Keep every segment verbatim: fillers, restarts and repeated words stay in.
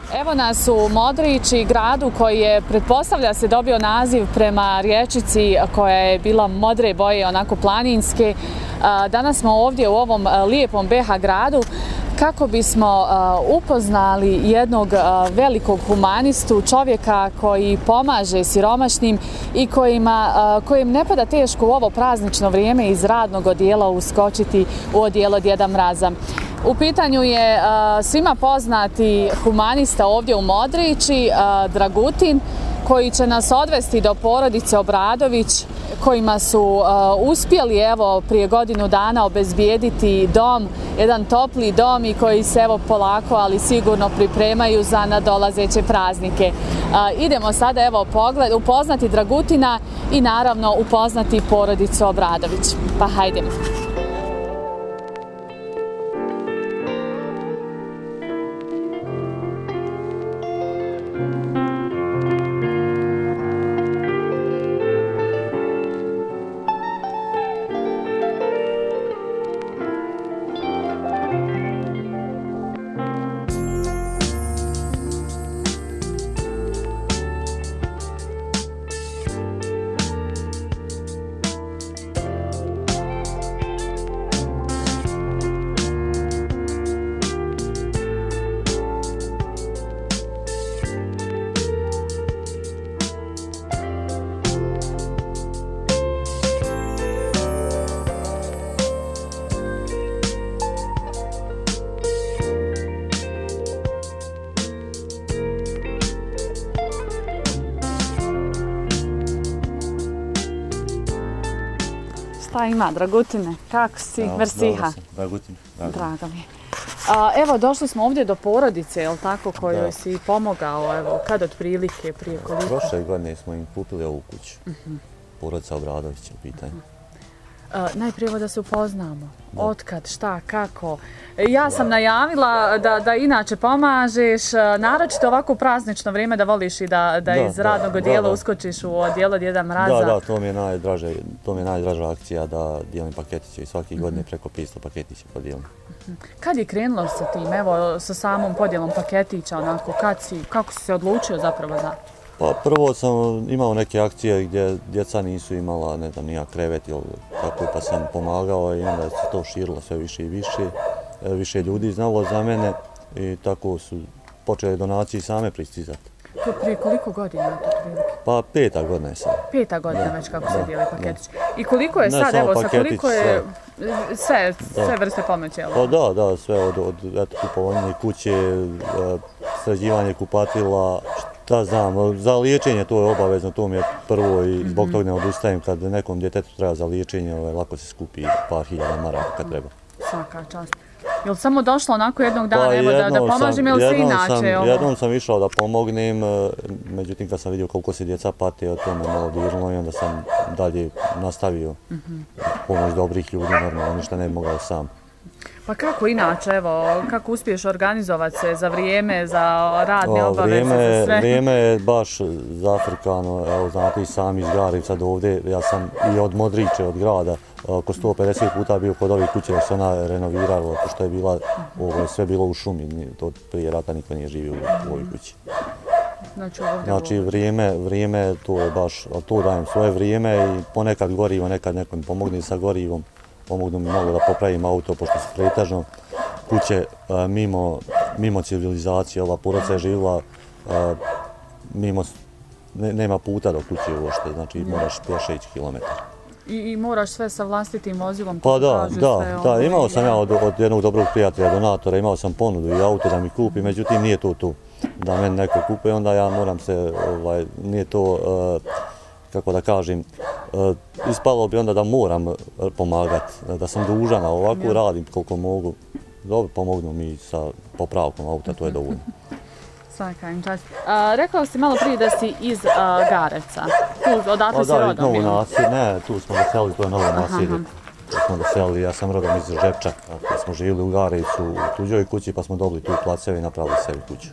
Evo nas u Modriči, gradu koji je, pretpostavlja se, dobio naziv prema rječici koja je bila modre boje, onako planinske. Danas smo ovdje u ovom lijepom be ha gradu kako bismo upoznali jednog velikog humanistu, čovjeka koji pomaže siromašnim i kojima, kojim ne pada teško u ovo praznično vrijeme iz radnog odijela uskočiti u odijelo Djeda Mraza. U pitanju je svima poznati humanista ovdje u Modriči, Dragutin, koji će nas odvesti do porodice Obradović, kojima su uspjeli evo prije godinu dana obezbijediti dom, jedan topli dom i koji se evo polako, ali sigurno pripremaju za nadolazeće praznike. Idemo sada evo pogled, upoznati Dragutina i naravno upoznati porodicu Obradović. Pa hajdemo. Šta ima, Dragutine? Kako si? Versiha? Dragutin. Draga mi je. Evo, došli smo ovdje do porodice, je li tako, kojoj si pomogao, evo, kad otprilike, prije koliko? Prošle godine smo im kupili ovu kuću. Porodica Obradovića u pitanju. Najprije da se upoznamo. Otkad, šta, kako. Ja sam najavila da inače pomažeš, naročito ovako u praznično vrijeme da voliš i da iz radnog odijela uskočiš u odijelo Djeda Mraza. Da, da, to mi je najdraža akcija da dijelim paketiće i svake godine preko petsto paketića podijelim. Kad je krenulo sa tim, evo, sa samom podjelom paketića, onako, kako si se odlučio zapravo za... Pa prvo sam imao neke akcije gdje djeca nisu imala, ne znam, nijak krevet ili tako, pa sam pomagao i onda se to širilo sve više i više. Više ljudi znalo za mene i tako su počeli donacije same pristizati. To prije koliko godina je to prilike? Pa peta godina je sad. Peta godina već kako se dijeli paketići. I koliko je sad, evo, sa koliko je sve vrste pomoći? Pa da, da, sve od kupovanja kuće, sređivanje kupatila, šta znam, za liječenje to je obavezno, to mi je prvo i zbog toga ne odustajem kad nekom djetetu treba za liječenje, lako se skupi par hiljada maraka kad treba. Svaka čast. Je li samo došlo onako jednog dana evo da pomažem ili se inače? Jednom sam išao da pomognem, međutim kad sam vidio koliko se djeca pate, o tome malo dirilo i onda sam dalje nastavio pomoć dobrih ljudi, normalno, ništa ne bi mogao sam. Pa kako inače, evo, kako uspiješ organizovati se za vrijeme, za radne obaveze, za sve? Vrijeme je baš zafrkano, evo, znate i sami iz Garevca do ovdje, ja sam i od Modriče, od grada, oko sto pedeset puta bio kod ovih kuće da se ona renovirala, pošto je bila, ovo, sve bilo u šumi, to prije rata niko nije živio u ovoj kući. Znači, vrijeme, vrijeme, to je baš, to dajem svoje vrijeme i ponekad gorivo, nekad nekom pomogne sa gorivom. Pomognu mi malo da popravim auto, pošto su pretežno kuće mimo civilizacije. Ova porodica je živjela mimo, nema puta do kuće uopšte, znači moraš pješe ići kilometar. I moraš sve sa vlastitim vozilom? Pa da, da, da, imao sam ja od jednog dobrog prijatelja, donatora, imao sam ponudu i auto da mi kupi, međutim nije to tu da meni neko kupuje, onda ja moram se, nije to, kako da kažem, ispalo bi onda da moram pomagati, da sam dužan, a ovako radim koliko mogu. Dobro, pomognu mi sa popravkom auta, to je dovoljno. Svaka im čast. Rekao si malo prije da si iz Garevca. Tu, odatle si rodom? Ne, tu smo doselili, to je novo naselje. Tu smo doselili, ja sam rodom iz Žepča. Smo živjeli u Garevcu u tuđoj kući, pa smo dobili tu placeve i napravili sebi kuću.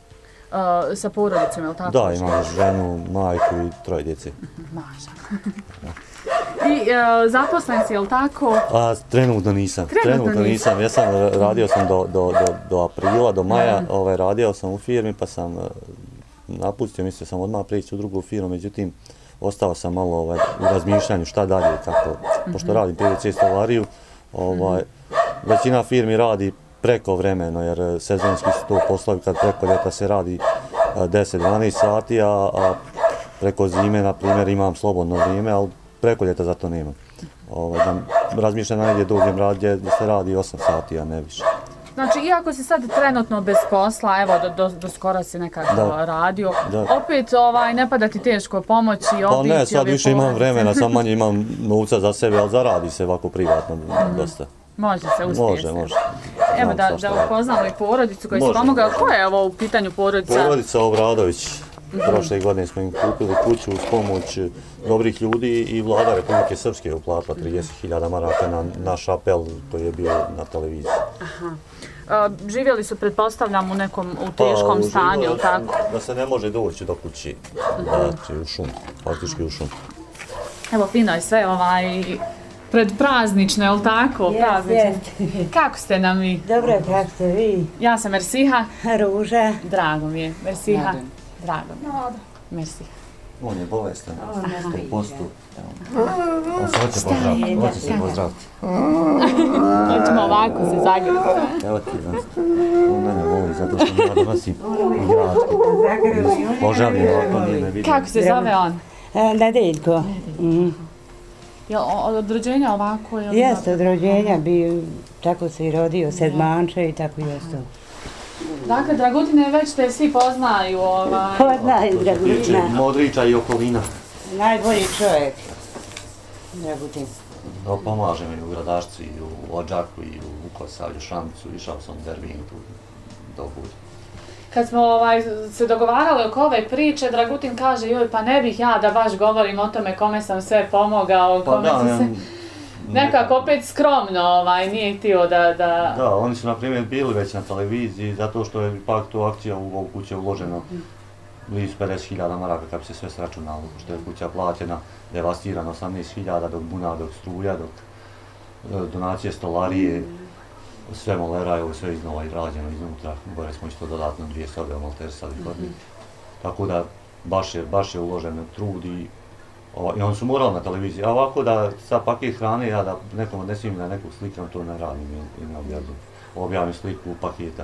Sa porodicom, je li tako? Da, imam ženu, majku i troje djece. Maža. I e, zaposlen si, je li tako? A, trenutno nisam. Trenutno Trenutno nisam. Ja sam radio sam do, do, do, do aprila, do maja, mm. ovaj, radio sam u firmi pa sam napustio, mislio sam odmah prijeći u drugu firmu, međutim ostao sam malo ovaj, u razmišljanju šta dalje, tako, mm-hmm. pošto radim P V C stolariju, ovaj, mm-hmm. većina firmi radi preko vremeno, jer sezonski su to poslovi kad preko ljeta se radi deset do dvanaest sati, a, a preko zime, na primjer, imam slobodno vrijeme, ali preko ljeta zato nema. Ovaj, da razmišljam na negdje dođem radije da se radi osam sati, a ne više. Znači, iako si sad trenutno bez posla, evo, do, do, do skora si nekako da. radio, da. opet ovaj, ne pada ti teško pomoći, obići, pa ne, sad više imam vremena, sam manje imam novca za sebe, ali zaradi se ovako privatno mm. dosta. Može se uspjeti. Može, može. Evo da, da upoznamo i porodicu koji su pomogao. Ko je ovo u pitanju porodica? Porodica Obradović. Prošle godine smo im kupili kuću uz pomoć dobrih ljudi i vlada Republike Srpske je uplatila trideset hiljada maraka na naš apel koji je bio na televiziji. Aha. A, živjeli su, pretpostavljam, u nekom u teškom pa, stanju, tako? Da se ne može doći do kući, znači u šum, faktički u šum. Evo, fino je sve ovaj... Pred praznično, je li tako? Yes, yes. Kako ste nam vi? Dobro, kako ste vi? Ja sam Mersiha. Ruža. Drago mi je. Mersiha. Drago mi je. Mersiha. On je bolestan. On je postu. On se hoće pozdraviti. Hoće se pozdraviti. Hoćemo ovako se zagrati. Evo ti, on mene voli zato što ja donosim igračke. Požavljeno, ako nije me vidio. Kako se zove on? Nedeljko. Jel od rođenja ovako? Jeste, od rođenja bi, tako se i rodio, sedmanče i tako i ostao. Dakle, Dragutine već te svi poznaju ovaj... Poznaju Dragutina. Modrića i okolina. Najbolji čovjek. Dragutin. No, pomaže mi u Gradašcu i u Odžaku i u Vukosavlju, Šamcu, išao sam u Dervinu tu do Budi. Kad smo ovaj, se dogovarali oko ove priče, Dragutin kaže, joj, pa ne bih ja da baš govorim o tome kome sam sve pomogao, pa kome da, sam se... Nekako opet skromno, ovaj, nije htio da, da... Da, oni su, na primjer, bili već na televiziji, zato što je ipak to akcija u ovu kuću uloženo blizu pedeset hiljada maraka, kad bi se sve sračunalo, što je kuća plaćena, devastirana osamnaest hiljada, dok buna, dok struja, dok donacije stolarije, sve moleraju, sve iznova i rađeno iznutra, gore smo isto dodatno dvije sobe omalterisali hodnik. Tako da baš je, baš je uložen trud i, ova, i oni su morali na televiziji. A ovako da sa paket hrane, ja da nekom odnesim na nekog slikam, to ne radim i, i ne objavim. Objavim sliku paketa.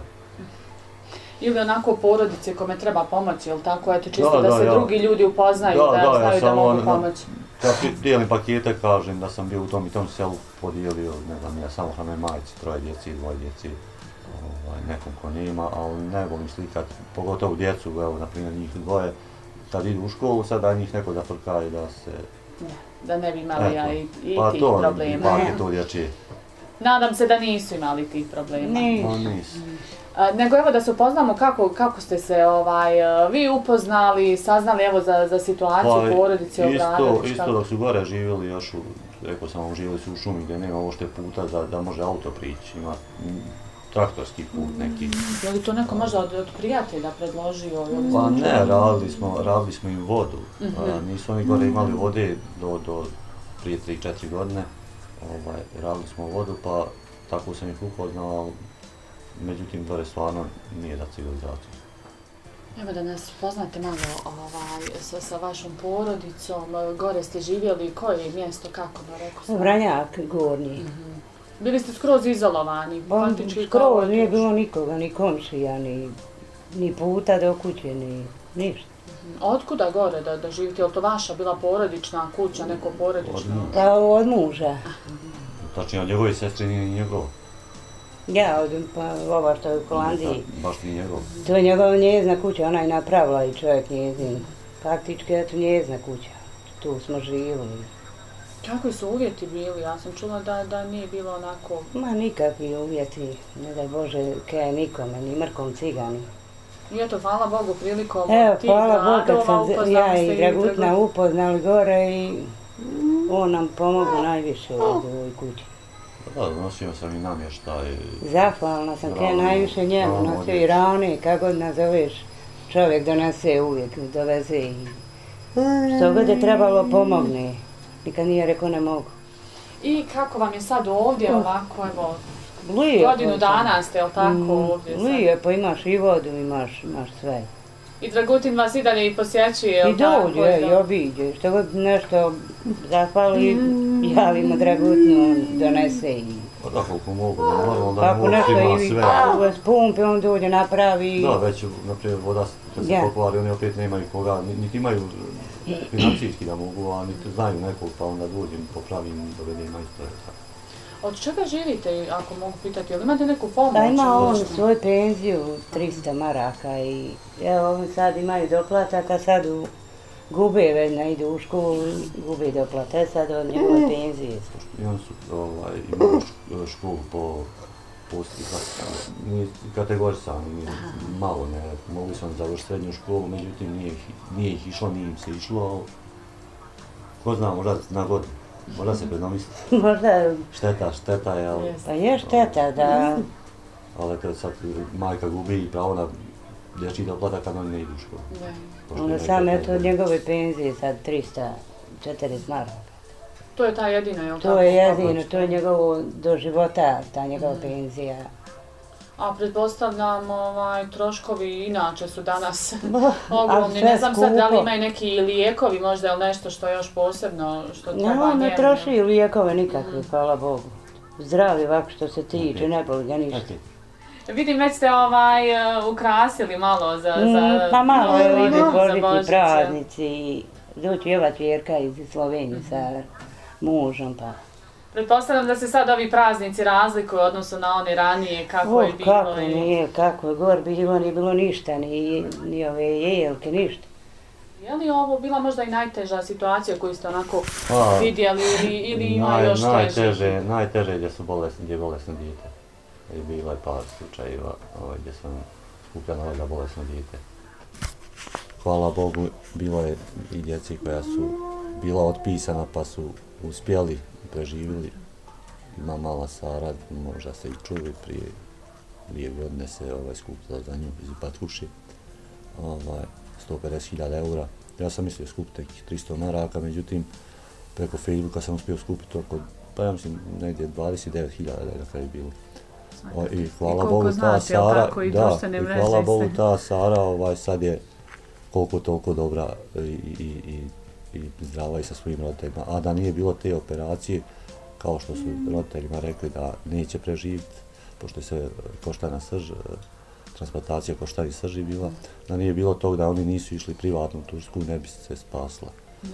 Ili onako porodice kome treba pomoći, jel tako? Eto, čisto da, da, da se ja. drugi ljudi upoznaju, da, da, da znaju ja da mogu on, pomoći. Ja dijelim pakete, kažem da sam bio u tom i tom selu podijelio, ne znam, ja samo hrame majici, troje djeci, dvoje djeci, ovaj, nekom ko nema, ali ne volim slikat, pogotovo djecu, evo, na primjer, njih dvoje, kad idu u školu, sad da njih neko zafrka i da se... Da ne bi imali ja i, i pa tih to, problema. Pa je to dječije. Nadam se da nisu imali tih problema. Ne. No, nisu. A, nego evo da se upoznamo kako, kako ste se ovaj, vi upoznali, saznali evo za, za situaciju pa, porodice Obradović. Isto, isto dok su gore živjeli još, u, rekao sam vam, živjeli su u šumi gdje nema ovo što je puta da, da može auto prići, ima traktorski put neki. Mm, je li to neko možda od, od prijatelja predložio? Mm. Pa ne, radili smo, radili smo im vodu. Mm -hmm. A, nisu oni gore imali vode do, do prije tri četiri godine. Ovaj, radili smo vodu pa tako sam ih upoznao. Međutim, gore stvarno nije za civilizaciju. Evo da nas poznate malo ovaj, sa, sa vašom porodicom, gore ste živjeli, koje je mjesto, kako da rekao sam? Vranjak, gornji. Mm -hmm. Bili ste skroz izolovani? Bon, skroz, nije bilo nikoga, ni komšija, ni, ni puta do kuće, ni ništa. Mm -hmm. Otkuda gore da, da živite? Je li to vaša bila porodična kuća, neko porodično? Od, pa, od muža. Tačnije, od njegove sestre nije njegov. Ja, od, pa ova što je u Holandiji. Baš nije njegov. To je njegova njezna kuća, ona je napravila i čovjek njezin. Faktički je to njezna kuća, tu smo živjeli. Kakvi su uvjeti bili? Ja sam čula da, da nije bilo onako... Ma nikakvi uvjeti, ne daj Bože, kaj nikome, ni mrkom cigani. I eto, hvala Bogu, prilikom Evo, tih hvala gradova Bogu, kad sam ja i Dragutna upoznali gore i on nam pomogu najviše u ovoj kući. Da, donosio sam i namještaj. Zahvalna sam kaj najviše njemu, nosio i rane, kako god nazoveš, čovjek donese uvijek, doveze i što god je trebalo pomogne. nikad nije rekao ne mogu. I kako vam je sad ovdje ovako, evo, Lijepo. godinu dana ste, jel tako, ovdje sad? Lijepo, imaš i vodu, imaš, imaš sve. I Dragutin vas i dalje i posjećuje, jel I tako? dođe, i obiđe, što god nešto zahvali, javimo Dragutinu, on donese i... Pa da, koliko mogu, normalno da Kako mogu nešto ima i sve. uvez pumpe, on dođe, napravi... Da, već, naprijed, voda kad se Ja. pokvari, oni opet nemaju koga, ni- niti imaju financijski da mogu, a niti znaju nekog, pa onda dođem, popravim i dovedem majstore. Od čega živite, ako mogu pitati, jel imate neku pomoć? Da, ima ili on nešto? svoju penziju, trista maraka i evo oni sad imaju doplatak, a sad u, gube već, ne idu u školu, gube doplatak, sad od njegove penzije su. I oni su, ovaj, imaju š- školu po posti, nije kategorisani, nije, malo ne, mogli su oni završiti srednju školu, međutim nije, ih- nije ih išlo, nije im se išlo, ali ko zna, možda na godinu, možda se predomisli. Možda, Šteta, šteta je, ali, pa je šteta da... ali eto sad majka gubi pravo na dječji doplatak kad oni ne idu u školu. Ne. Pošto Onda imaju sam petnaest eto od godina. njegove penzije sad trista četrdeset maraka. To je ta jedina, jel tako? To je jedino, to je njegovo do života, ta njegova penzija. A pretpostavljam, ovaj, troškovi inače su danas a ogromni. sve Ne znam sad da li skupo. imaju neki lijekovi možda ili nešto što je još posebno, što treba No, ne njemu. troši lijekove nikakve, hvala Bogu. Zdravi ovako što se tiče, ne boli ga ništa. Ok. Vidim, već ste ovaj, ukrasili malo za, za Mm, pa malo Novu evo godinu, idu za božićni Božić, praznici i doći je ova čerka iz Slovenije sa mužom pa. Pretpostavljam da se sad ovi praznici razlikuju u odnosu na one ranije, kako O, je bilo. kako i- nije, kako je gor bilo, nije bilo ništa, ni, ni ove jelke, ništa. Je li ovo bila možda i najteža situacija koju ste onako Pa, vidjeli ili, ili ima Naj- još teže? najteže, najteže gdje su bolesni, gdje je bolesno dijete. I bilo je par slučajeva ovaj, gdje sam skupljala ovdje bolesno dijete. Hvala Bogu, bilo je i djeci koja su bila otpisana pa su uspjeli, preživjeli. Ima mala Sara, možda ste i čuli, prije dvije godine se ovaj, skupila za nju iz Batkuši. Ovaj, sto pedeset hiljada eura. Ja sam mislio skupiti nekih tristo maraka, međutim, preko Facebooka sam uspio skupiti oko, pa ja mislim, negdje dvadeset devet hiljada da je na kraju bilo. O, I hvala I koliko Bogu ta znate, jel Sara, tako, i da, društvene i mreže hvala i Bogu sve. ta Sara ovaj, sad je koliko toliko dobra i, i, i, i zdrava i sa svojim roditeljima. A da nije bilo te operacije, kao što su roditeljima rekli da neće preživjeti, pošto je sve koštana srž, transplantacija koštari srži bila, da nije bilo tog da oni nisu išli privatno u Tursku, ne bi se spasla.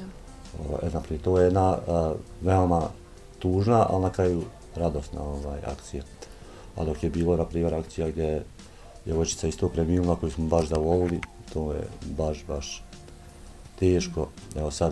Ja. Naprijed, to je jedna a, veoma tužna, ali na kraju radosna ovaj, akcija. A dok je bilo, na primjer, akcija gdje je djevojčica isto preminula, koju smo baš zavolili, to je baš, baš teško. Evo sad,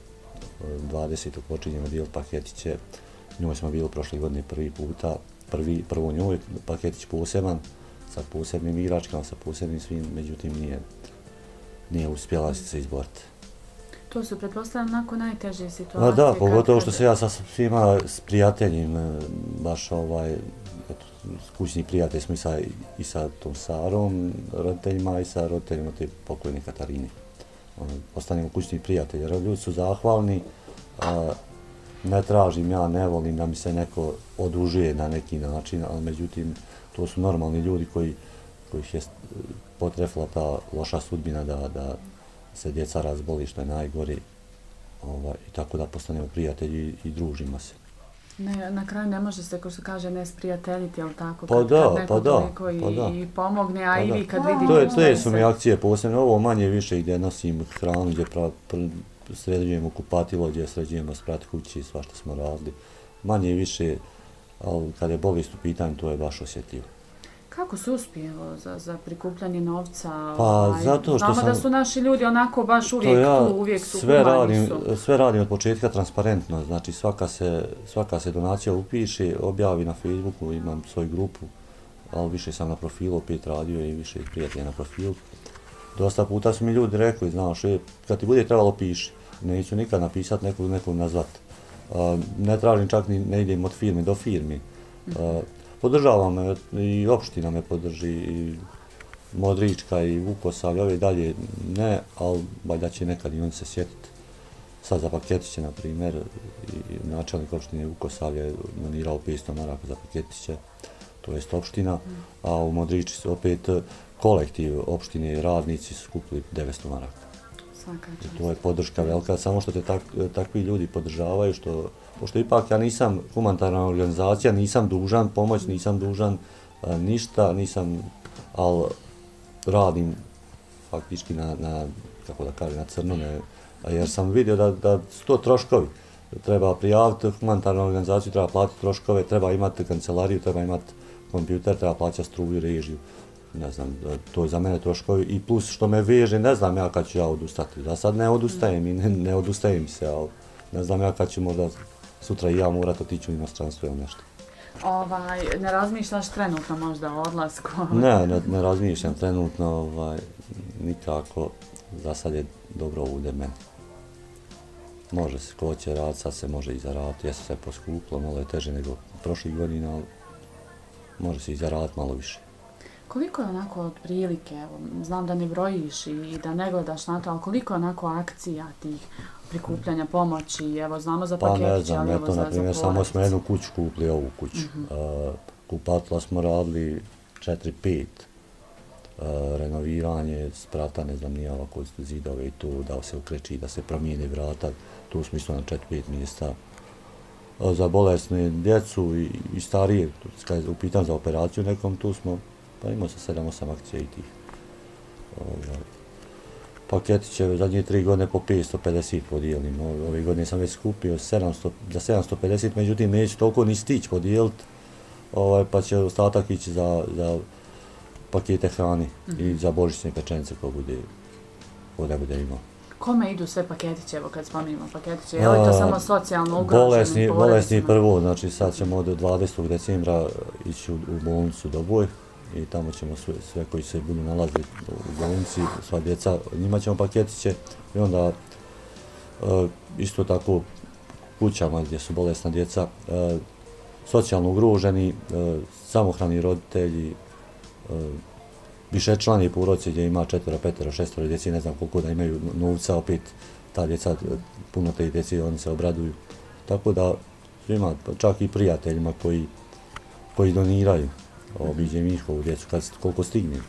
dvadesetog počinjemo dijeliti paketiće, njoj smo bili prošle godine prvi puta, prvi, prvo njoj, paketić poseban, sa posebnim igračkama, sa posebnim svim, međutim nije, nije uspjela se izboriti. To su, pretpostavljam, onako najteže situacije. A da, pogotovo kad- što se ja sa svima, s prijateljima, baš ovaj, eto, kućni prijatelj smo i sa, i sa tom Sarom, roditeljima i sa roditeljima te pokojne Katarine. Ono, ostanemo kućni prijatelji, jer ljudi su zahvalni, a, ne tražim, ja ne volim da mi se neko odužuje na neki način, ali međutim, to su normalni ljudi koji, kojih je potrefila ta loša sudbina da, da se djeca razboli, što je najgori, ovaj, i tako da postanemo prijatelji i, i družimo se. Ne, na kraju ne može se, ko se kaže, ne sprijateljiti, jel tako? Pa kad, da, kad neko pa da, toliko i, pa da. i pomogne, a Pa i da. vi kad vidite... To je, šta te su se- mi akcije posebne, ovo manje više gdje nosim hranu, gdje pra, pr, sređujemo kupatilo, gdje sređujemo sprat kući, svašta smo radili. Manje više, ali kad je bolest u pitanju, to je baš osjetljivo. Kako se uspijelo za, za prikupljanje novca? Pa, ovaj, zato što znamo sam- da su naši ljudi onako baš To uvijek ja tu, uvijek su sve humani radim, su. sve radim od početka transparentno, znači svaka se, svaka se donacija upiše, objavi na Facebooku, imam svoju grupu, ali više sam na profilu opet radio i više prijatelja na profilu. Dosta puta su mi ljudi rekli, znaš, e, kad ti bude trebalo piši, neću nikad napisati nekog, nekog nazvat. A, ne tražim čak ni, ne idem od firme do firmi. A, podržava me i opština me podrži, i Modrička i Vukosavlje, ove dalje ne, ali valjda će nekad i oni se sjetiti sad za paketiće, na primjer, i načelnik opštine Vukosavlje je donirao petsto maraka za paketiće, to jest opština, a u Modriči su opet kolektiv opštine i radnici su kupili devetsto maraka. I to je podrška velika, samo što te tak, takvi ljudi podržavaju, što, pošto ipak ja nisam humanitarna organizacija, nisam dužan pomoć, nisam dužan a, ništa, nisam, ali radim faktički na, na kako da kažem, na crno, ne, jer sam vidio da, da su to troškovi. Treba prijaviti humanitarnu organizaciju, treba platiti troškove, treba imati kancelariju, treba imati kompjuter, treba plaćati struju, režiju. Ne znam, to je za mene troškovi i plus što me veže, ne znam ja kad ću ja odustati. Da sad ne odustajem i ne, ne odustajem se, ali ne znam ja kad ću možda sutra i ja morat otići u inostranstvo ili nešto. Ovaj, ne razmišljaš trenutno možda o odlasku? Ne, ne, ne razmišljam trenutno, ovaj, nikako. Za sad je dobro ovdje meni. Može se, ko će raditi, sad se može i zaraditi. Jesu sve poskupilo, malo je teže nego prošlih godina, ali može se i zaraditi malo više. Koliko je onako od prilike, evo, znam da ne brojiš i da ne gledaš na to, ali koliko je onako akcija tih prikupljanja pomoći, evo, znamo za paketiće, pa ne znam, ali evo eto, za, na primjer, za samo smo jednu kuću kupili, ovu kuću. Uh -huh. uh, kupatila smo radili četiri pet. Uh, renoviranje sprata, ne znam, nije ovako zidove i to, da se ukreći, da se promijeni vrata, tu smo isto na četiri pet mjesta. Uh, za bolesne djecu i, i starije, kad je upitan za operaciju nekom, tu smo, pa imao se sedam osam akcija i tih. Uh, paketiće zadnje tri godine po petsto pedeset podijelim, ove godine sam već skupio sedamsto, za sedamsto pedeset, međutim neću toliko ni stići podijeliti, ovaj, pa će ostatak ići za, za pakete hrane mm -hmm. i za božićne pečenice ko bude, ko ne bude imao. Kome idu sve paketiće, evo kad spominjamo paketiće? Je li to samo socijalno ugroženi bolesni, bolesni prvo, znači sad ćemo od dvadesetog decembra ići u, u bolnicu Doboj i tamo ćemo sve, sve koji se budu nalazili u bolnici, sva djeca, njima ćemo paketiće i onda uh, isto tako kućama gdje su bolesna djeca, uh, socijalno ugroženi, uh, samohrani roditelji, Uh, višečlani porodice gdje ima četvero, petero, šestero djeci, ne znam koliko da imaju novca, opet ta djeca, puno te djeci, oni se obraduju. Tako da ima čak i prijateljima koji, koji doniraju, obiđem njihovu djecu kad, koliko stigne.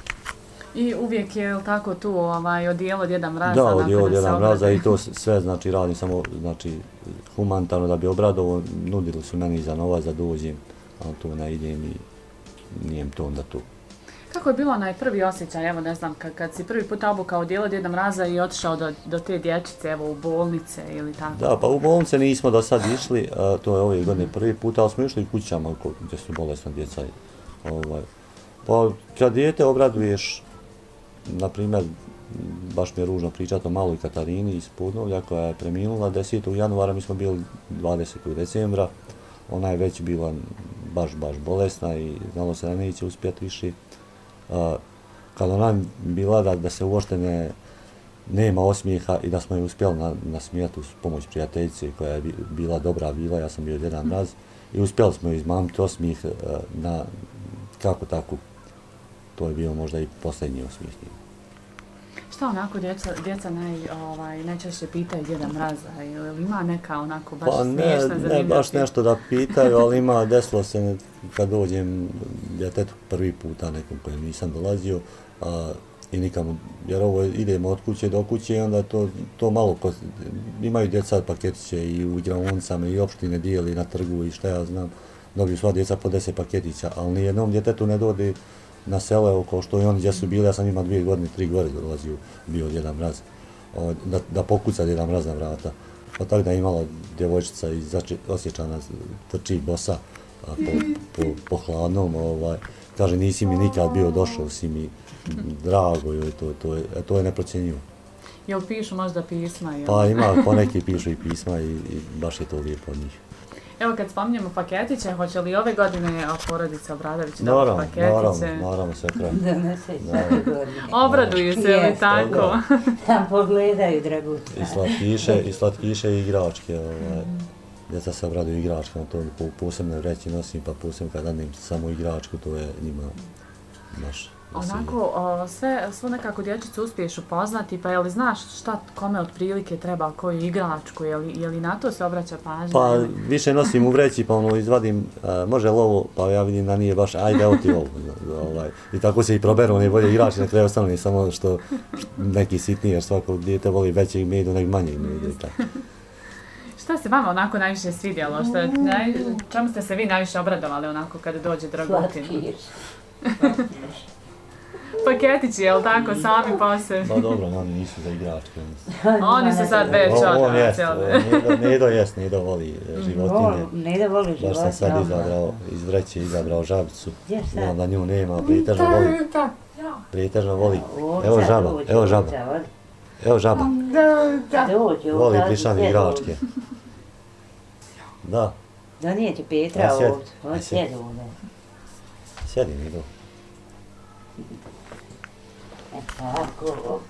I uvijek je tako tu ovaj, odijelo Djeda Mraza? Da, odijelo Djeda Mraza i to sve znači radim samo znači, humanitarno da bi obradovo, nudili su meni za novac da dođem, ali tu ne idem i nijem to onda tu. Kako je bilo onaj prvi osjećaj, evo ne znam, kad, kad si prvi put obukao odijelo Djeda Mraza i otišao do, do te dječice, evo u bolnice ili tako? Da, pa u bolnice nismo do sad išli, a, to je ove godine prvi put, ali smo išli u kućama gdje su bolesna djeca. Ovaj. Pa kad dijete obraduješ, na primjer, baš mi je ružno pričati o maloj Katarini iz Podnovlja koja je preminula desetog januara, mi smo bili dvadesetog decembra, ona je već bila baš, baš bolesna i znalo se da neće uspjeti više. Uh, kad ona bila da, da se uopšte ne, nema osmijeha i da smo je uspjeli na, nasmijati uz pomoć prijateljice koja je bila dobra bila, ja sam bio Djeda Mraz i uspjeli smo izmamiti osmijeh uh, na kako tako. To je bio možda i posljednji osmijeh. Šta onako djeca, djeca naj, ovaj, najčešće pitaju Djeda Mraza, ili ima neka onako baš pa smiješna zanimljiva? Ne baš nešto da pitaju, ali ima, desilo se kad dođem djetetu prvi puta nekom kojem nisam dolazio a, i nikamo, jer ovo idemo od kuće do kuće i onda to, to malo, ko, imaju djeca paketiće i u igraonicama i opštine dijeli na trgu i šta ja znam, dobiju sva djeca po deset paketića, ali nijednom djetetu ne dodi na selo, kao što i oni gdje su bili, ja sam ima dvije godine, tri gore dolazio, bio Djeda Mraz, da, da pokuca Djeda Mraz na vrata. Pa tako da je imala djevojčica iz Osječana, trči bosa a, po, po, po hladnom, ovaj, kaže nisi mi nikad bio došao, si mi drago, joj, to, to, je, to je neprocjenjivo. Jel pišu možda pisma? Jel? Pa ima, poneki pišu i pisma i, i baš je to lijepo od njih. Evo kad spominjemo paketiće, hoće li ove godine porodica Obradović dobiti paketiće? Naravno, naravno, sve kraj. Obraduju se, ili tako? Tam pogledaju, dragutno. I slatkiše, i slatkiše i igračke. Ovaj. Djeca se obraduju igračkama, to po, posebno vreći nosim, pa posebno kad danim samo igračku, to je njima baš Onako, sve, svu nekako dječicu uspiješ upoznati, pa je li znaš šta kome otprilike treba, koju igračku, je li, je li na to se obraća pažnja? Pa više nosim u vreći, pa ono izvadim, uh, može li ovo, pa ja vidim da nije baš, ajde evo ti ovo. Ovaj. I tako se i proberu one bolje igrače, na kraju ostane samo što, što neki sitniji, jer svako dijete voli većeg medu nego manjeg medu i tako. Šta se vama onako najviše svidjelo? Šta, naj, čemu ste se vi najviše obradovali onako kada dođe Dragutin? Slatkiš. Paketići, jel tako, sami po sebi? Pa dobro, oni nisu za igračke. Oni su sad već odrasli. On jest, odrasli. Nedo jest, Nedo voli životinje. Nedo voli životinje. Baš sam sad izabrao, iz vreće izabrao žabicu. Znam da nju nema, pretežno voli. Pretežno voli. Evo žaba, evo žaba. Evo žaba. Voli plišane igračke. Da. Donijeti Petra ovdje. On sjedi ovdje. Sjedi, Nedo. E tako.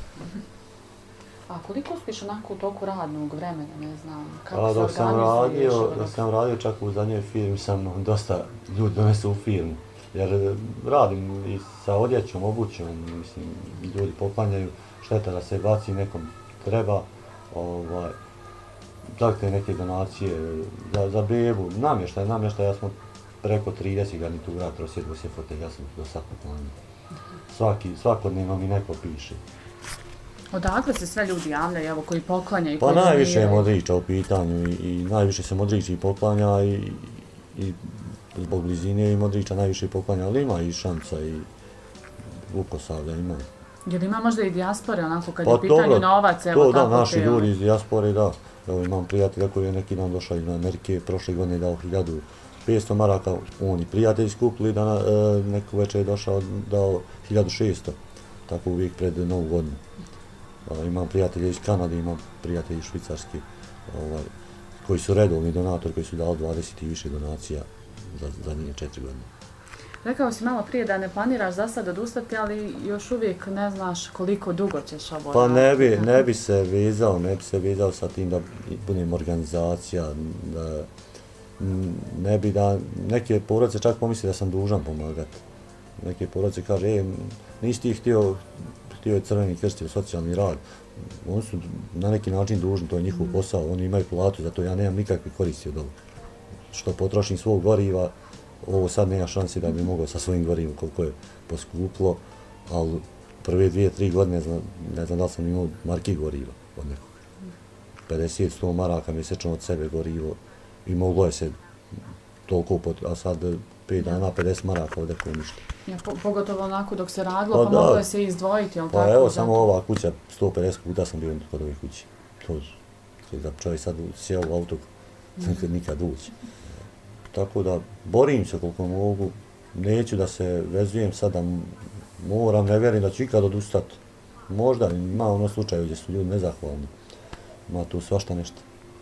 A koliko uspiješ onako u toku radnog vremena, ne znam, kako A, se dok sam organizuješ? radio, dok sam radio čak u zadnjoj firmi sam dosta ljudi donesu u firmu. Jer radim i sa odjećom, obućom, mislim, ljudi poklanjaju, šteta da se baci nekom treba, ovaj, takve neke donacije za, za bebu, namještaj, namještaj, ja smo preko trideset garnitura, trosjedvo se fotelj, ja sam do sad poklanjao. Svaki, svakodnevno mi neko piše. Odakle se sve ljudi javljaju, evo, koji poklanjaju? Pa najviše je Modrića u pitanju i, i najviše se Modrić i poklanja i, i zbog blizine i Modrića najviše poklanja, ali ima i Šanca i Vukosavlja ima. Jer ima možda i dijaspore, onako, kad pa je pitanje dobro, novac, evo to, tako da, naši te, ljudi iz dijaspore, da. Evo, imam prijatelja koji je neki dan došao iz Amerike, prošle godine dao hiljadu petsto maraka, oni prijatelji skupili, da e, neku večer je došao, dao hiljadu šesto, tako uvijek pred Novu godinu. E, imam prijatelje iz Kanade, imam prijatelje iz Švicarske, ovaj, koji su redovni donatori, koji su dali dvadeset i više donacija za zadnje četiri godine. Rekao si malo prije da ne planiraš za sad odustati, ali još uvijek ne znaš koliko dugo ćeš ovo Pa ne bi, raditi. ne bi se vezao, ne bi se vezao sa tim da budem organizacija, da ne bi da, neke porodice čak pomisli da sam dužan pomagati. Neke porodice kaže, e, nisi ti htio, htio je Crveni krst ili socijalni rad. Oni su na neki način dužni, to je njihov posao, oni imaju platu, zato ja nemam nikakve koristi od ovog. Što potrošim svog goriva, ovo sad nema šansi da bi mogao sa svojim gorivom koliko je poskuplo, ali prve dvije, tri godine ne znam, ne znam da li sam imao marki goriva od nekog. pedeset do sto maraka mjesečno od sebe gorivo i moglo je se toliko, pot, a sad pet dana pedeset maraka ovdje ko ništa. Ja, po, pogotovo onako dok se radilo, pa, pa moglo je se izdvojiti, jel pa tako? evo, da? samo ova kuća, sto pedeset puta sam bio kod ove kuće. To da čovjek sad sjeo u auto, nikad ući. Tako da, borim se koliko mogu, neću da se vezujem sad da moram, ne vjerujem da ću ikad odustati. Možda, ima ono slučaju gdje su ljudi nezahvalni. Ima tu svašta nešto.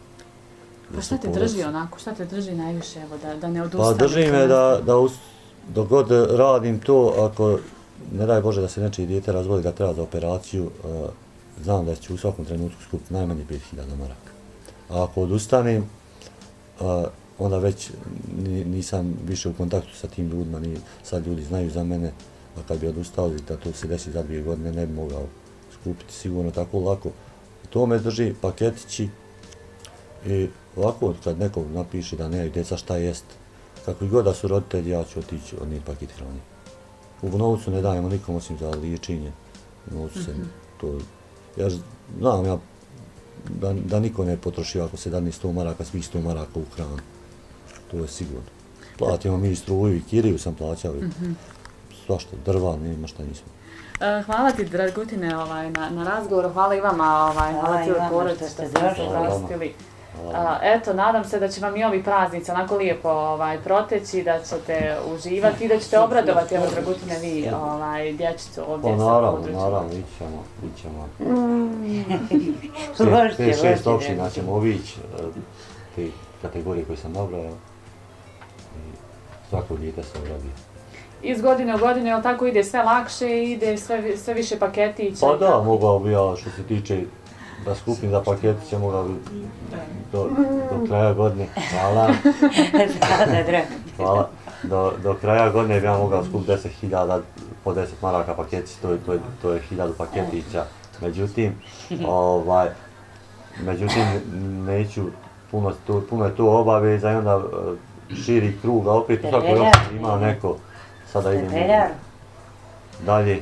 Pa šta te drži onako, šta te drži najviše, evo, da, da ne odustane? Pa drži me da, da us, dok god radim to, ako ne daj Bože da se nečije dijete razboli da treba za operaciju, uh, znam da ću u svakom trenutku skupiti najmanje pet hiljada maraka. A ako odustanem, uh, onda već nisam više u kontaktu sa tim ljudima, ni sad ljudi znaju za mene, a kad bi odustao da to se desi za dvije godine ne bi mogao skupiti sigurno tako lako. To me drži paketići i ovako kad neko napiše da nemaju djeca šta jest, kakvi god da su roditelji, ja ću otići odnijeti paket hrane. U novcu ne dajemo nikom osim za liječenje, u novcu se mm-hmm. to, ja znam ja da, da niko ne potroši ako se dadne sto maraka, svih sto maraka u hranu. To je sigurno. Platimo mi i struju i kiriju sam plaćao, mm-hmm. svašta, drva, nema šta nismo. Uh, hvala ti, Dragutine, ovaj, na, na razgovoru, hvala i vama, ovaj, hvala, hvala cijeloj porodici što ste se oprostili. Uh, eto, nadam se da će vam i ovi praznici onako lijepo ovaj, proteći, da ćete uživati i da ćete obradovati, evo, Dragutine, vi, ovaj, dječicu ovdje pa, sa naravno, područja. naravno, ićemo, ićemo. Mm. Pet, šest opština ćemo obići, te kategorije koje sam nabrao. Svako dijete se obradi. Iz godine u godinu, jel tako ide sve lakše, ide sve, sve više paketića? Pa da, mogao bi ja što se tiče da skupim za paketiće, mogao bi do, do kraja godine. Hvala. Hvala, drago. Hvala. do, do kraja godine bi ja mogao skupiti deset hiljada po deset maraka paketić, to je, to je, to je hiljadu paketića. Međutim, ovaj, međutim, neću, puno, to, puno je to obaveza i onda širi krug, a opet u svakoj opštini ima neko, sada idemo dalje.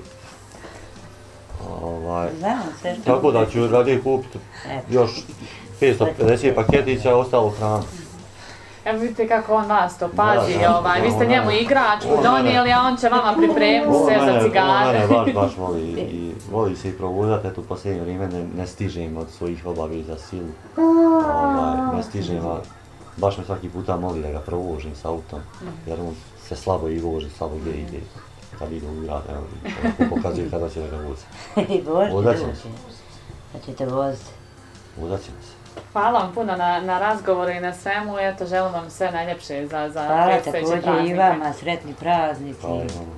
Ovaj, tako da ću radije kupiti još petsto pedeset paketića, ostalo hranu. Evo vidite kako on vas to pazi, ovaj, vi ste njemu igračku donijeli, a on će vama pripremiti sve za cigare. On mene baš, baš voli i voli se i provozati, eto u posljednje vrijeme ne, ne stižem od svojih obaveza silu, ovaj, ne stižem, a baš me svaki puta moli da ga provožim s autom, jer on se slabo i voži, slabo gdje ide. Kad ide u grad, evo, pokazuje kada će da ga vozi. Vozat ćemo se. Da ćete voziti. Vozat ćemo se. Hvala vam puno na, na razgovoru i na svemu, eto, želim vam sve najljepše za, za hvala predstojeće praznike. Hvala također i vama, sretni praznici. Hvala i vama.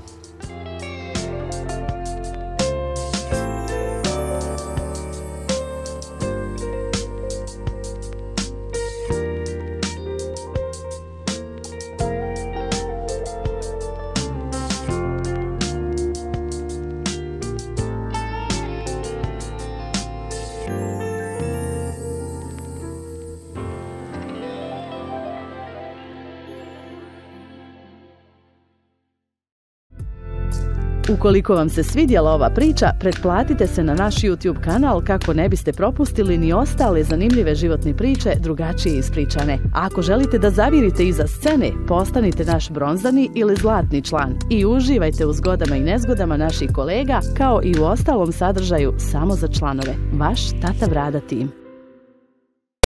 Ukoliko vam se svidjela ova priča, pretplatite se na naš YouTube kanal kako ne biste propustili ni ostale zanimljive životne priče drugačije ispričane. A ako želite da zavirite iza scene, postanite naš bronzani ili zlatni član i uživajte u zgodama i nezgodama naših kolega kao i u ostalom sadržaju samo za članove. Vaš Tata Brada tim.